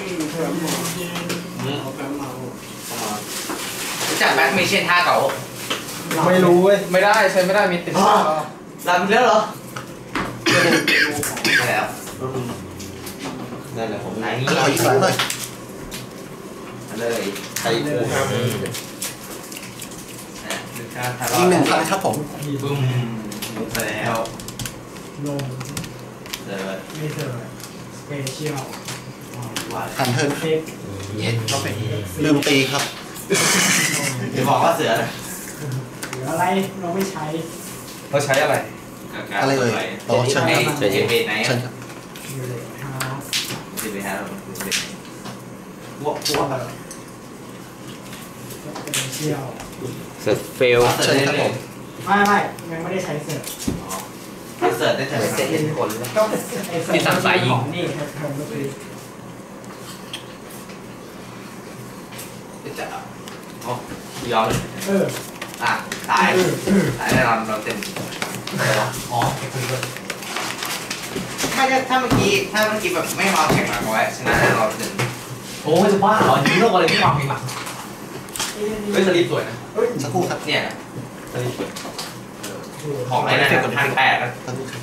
จากแบ็คเมเชนท่าเก่าไม่รู้เว้ยไม่ได้ใช้ไม่ได้มีติดลาไปแล้วเหรอไปแล้วนั่นแหละผมไหนนี่ขออีกสองเลยใช้คู่ครับยิง1,000ครับผมบึ้มไปแล้วลงเลยไม่เจอสเปเชียลผ่านเทิร์นเย็นก็เป็นลืมตีครับจะบอกว่าเสือนะหรืออะไรเราไม่ใช้เราใช้อะไรอะไรเลยอ๋อเชิญเชิญเบสไหนเชิญครับอยู่เลยฮะสิไปฮะเราเป็นพวกสเปเชียลเสร็จเฟลเชิญครับผมไม่ยังไม่ได้ใช้เสิร์ฟเสิร์ฟได้แต่เสร็จเป็นคนแล้วก็มีสามสายยิงนี่ครับทำก็คือจะโอ้ยอมตายแน่นอนเราเต็มอ๋อถ้าเมื่อกี้แบบไม่มาแข่งหลังไว้ชนะแน่นอนเต็มโอ้จะบ้าเหรอนี่โลกอะไรที่วางเพลงหลังเฮ้ยสลิปสวยนะสักครู่ครับเนี่ยสลิปของไอ้นั่นเป็นทางแปดนะ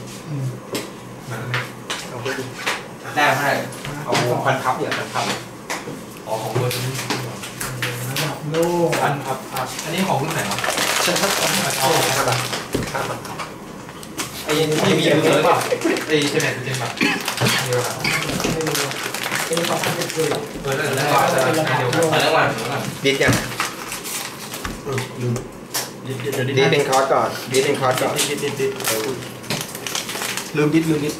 ได้ไหมเอาพันทับเนี่ยพันทับอ๋อของเบอร์นี้ระดับโลกพันทับอันนี้ของรุ่นไหนวะเชิญครับเอา5 บาทไอ้ที่มีเยอะเลยไอ้ใช่ไหมใช่ไหมเยอะเป็นความตั้งใจคือแล้วก็เรื่องวันดิสยังดิสเป็นคอร์สก่อนดิสเป็นคอร์สก่อนลืมดิส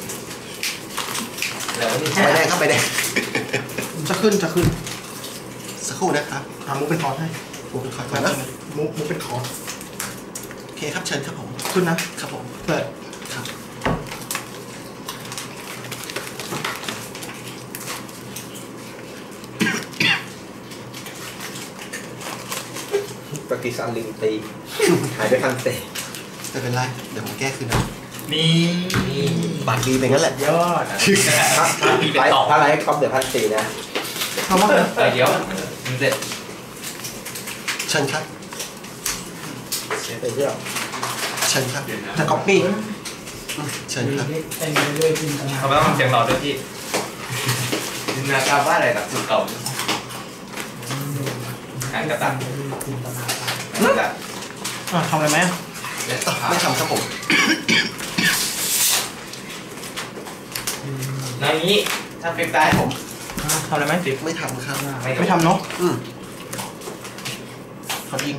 ไปแดงครับไปแดงจะขึ้นสักครู่นะครับมุกเป็นคอร์สให้มุกเป็นคอร์สนะมุกเป็นคอร์สโอเคครับเชิญครับผมขึ้นนะครับผมเปิดครับปฏิสันลิงตีหายไปทันเตะไม่เป็นไรเดี๋ยวผมแก้คืนนะนี่บัตรดีไปงั้นแหละยอดไปต่อถ้าไรครบเดี๋ยว1,400นะทำว่าเดี๋ยวเสร็จเชิญครับไปเที่ยวเชิญครับจะก๊อปปี้เชิญครับแต่งไปด้วยจินตนาเขาไม่ต้องเสียงหลอดด้วยพี่จินตนาการว่าอะไรแบบสุดเก่าการกระตันจินตนาการทำอะไรไหมไม่ทำครับผมในนี้ถ้าเป็นได้ผมทำอะไรไหมติ๊กไม่ทำครับไม่ทำเนาะเขายิง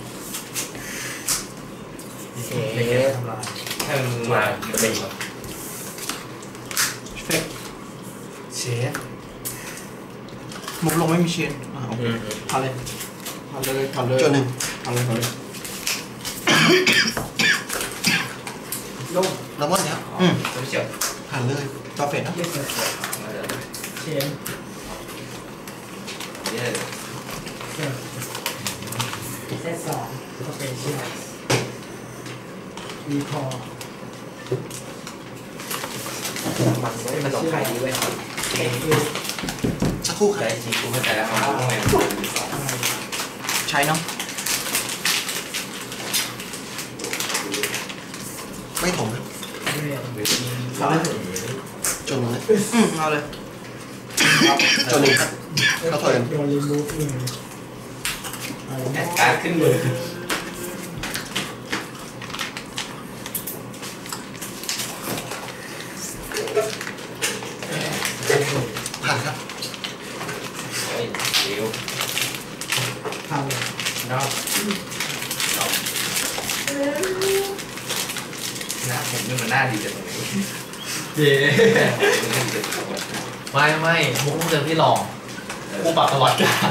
เชฟให้มึงมาเป็นเชฟมุกลงไม่มีเชนทำเลยจนหนึ่งทำเลยลงแล้วว่าแล้วเฉียวผ่านเลยจอเฟสนะเชนเซต2สเปเชียลรีพอร์มันต้องขายดีไว้สักครู่ครับจริงๆกูเข้าใจแล้วเขาใช้เนาะไม่ผมนะจนเลยเอาเลยจนหนึ่งครับเขาถอยโดนรีมูฟ1 การขึ้นมือผ่านครับเดี๋ยวทำเลยนะผมนี่มันน่าดีจังเลยไม่มุกเจอพี่ลองกูปรับตลอดการ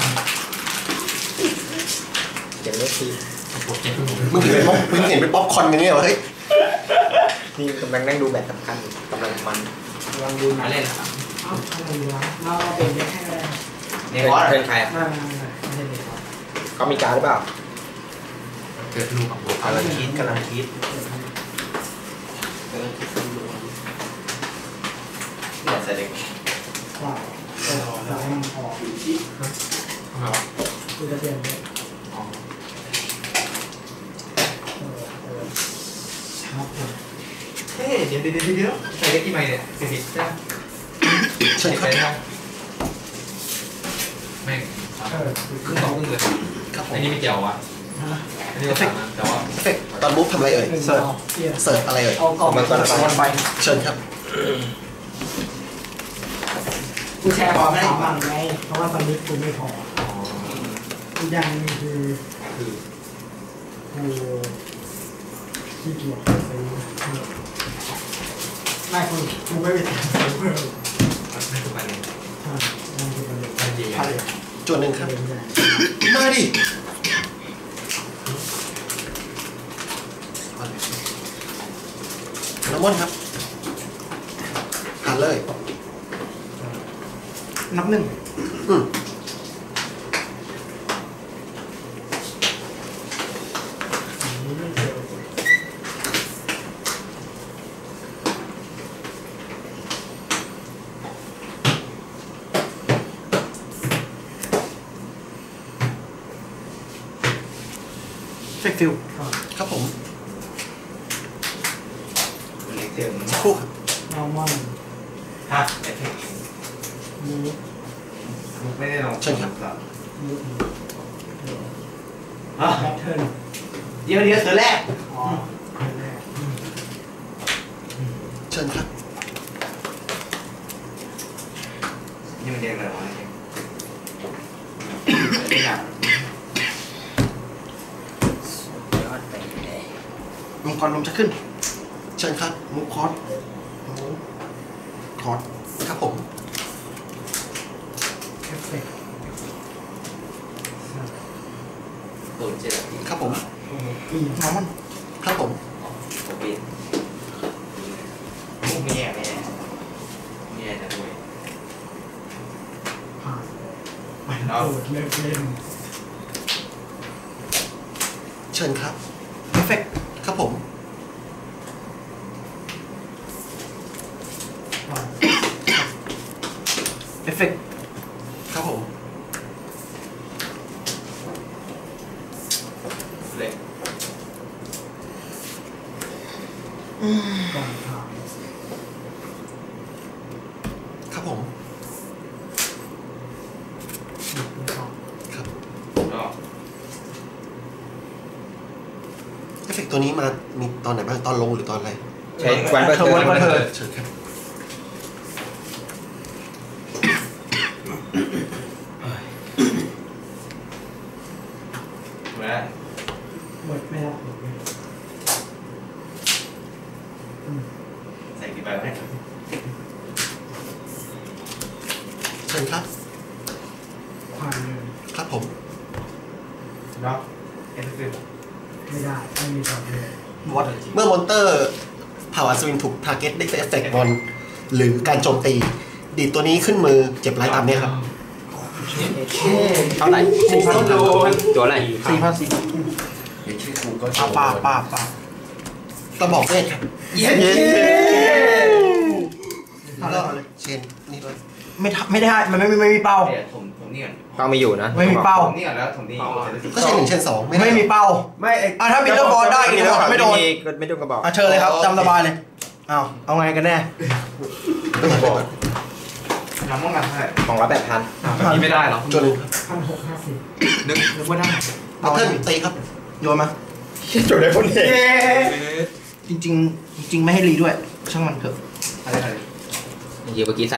เก็บเล็กทีมึงเห็นเป็นป๊อปคอร์นอย่างเงี้ยเหรอเฮ้ยนี่กำลังนั่งดูแบบสำคัญกำลังมันลองดูหน่อยเล่นอะไรวะเราเป็นได้แค่เพื่อนใครเขามีการหรือเปล่าเกิดลูกกับผมกำลังคิดเนี่ยเสร็จเด็กสายมันออกคือจะเปลี่ยนเลยครับผมเฮ้ยเดี๋ยวใส่ได้กี่ใบเนี่ย40ใช่ไหมเชิญครับได้แม่งครึ่งต่อครึ่งเลยครับผอัมนนี้ไม่เกี่ยววะอันนี้เราสั่งนะแต่ว่าเอฟเฟกต์ตอนมูฟทำอะไรเอ่ยเสิร์ฟเสิร์ฟอะไรเอ่ยเอากล่องมันก็วันไปเชิญครับกูแชร์ของไม่ได้บ้างไงเพราะว่าตอนนี้กูไม่พออีกอย่างนึงคือกูขี้เกียจซื้อไม่กูไม่ไปซื้อเพิ่มไม่ถูกไปเลยใช่นั่นคือประเด็นอันดีใช่จวนหนึ่งครับประเด็นใหญ่มาดิน้ำมันครับอ่านเลยนับหนึ่งอืมเฟกฟิลครับผมเล็กเต็มสักครู่ครับนอร์มอนฮะไอ้เทคมูฟไม่ได้ลองเชิญครับมูฟฮะแพทเทิร์นเดี๋ยวเธอแรกอ๋อแรกเชิญครับนี่มันเรียกอะไรวะไม่อยากมังกรลมจะขึ้น เชิญครับมูฟคอร์สมูฟคอร์สครับผมเอฟเฟกต์ตูนเจ็ดทีครับผมปีน้ำมันครับผมผมบินมุกไม่แย่ไม่แย่ไม่แย่จะด้วยผ่านไปโดดเลิกเล่นเชิญครับเอฟเฟกต์ครับผมผ่านเอฟเฟกต์ครับผมเล็กก่อนผ่านครับผมหยุดดูก่อนครับก็เอฟเฟกต์ตัวนี้มามีตอนไหนบ้างตอนลงหรือตอนอะไรใช้วันเปิดเทอร์เชิญครับเหมือนหมดไม่รับหมดเลยใส่กี่ใบไหมเชิญครับผ่านเลยครับผมเนาะเอฟเฟกต์ไม่ได้ไม่มีต่อเลยวอตเมื่อมอนเตอร์เผ่าอัศวินถูกทาร์เก็ตได้เอฟเฟกต์บอลหรือการโจมตี ดีดตัวนี้ขึ้นมือเจ็บไร้ตามเนี้ยครับเท่าไหร่ตัวอะไร 4,400 เดี๋ยวชื่อกูก็ป้าต้องบอกเวทครับเย้เอาเลยเชนนี่ด้วยไม่ได้ มันไม่มีเป้าเดี๋ยวผมนี่ก่อนเป้าไม่อยู่นะไม่มีเป้าผมนี่ก่อนแล้วผมนี่ก็เชน1เชน2ไม่ได้ไม่มีเป้าไม่ไอ้ถ้าบิลเลอร์บอลได้อีกแล้วไม่โดนไม่โดนกระบอกเชิญเลยครับจำสบายเลยเอาไงกันแน่บอกน้ำมันกันเท่าไหร่ของละ8,000 แบบนี้ไม่ได้หรอจน 1,650 นึกว่าได้เอาเทิร์นตีครับโยนมาจบได้คนเดียวจริงไม่ให้รีด้วย ช่างมันเถอะอะไรเมื่อกี้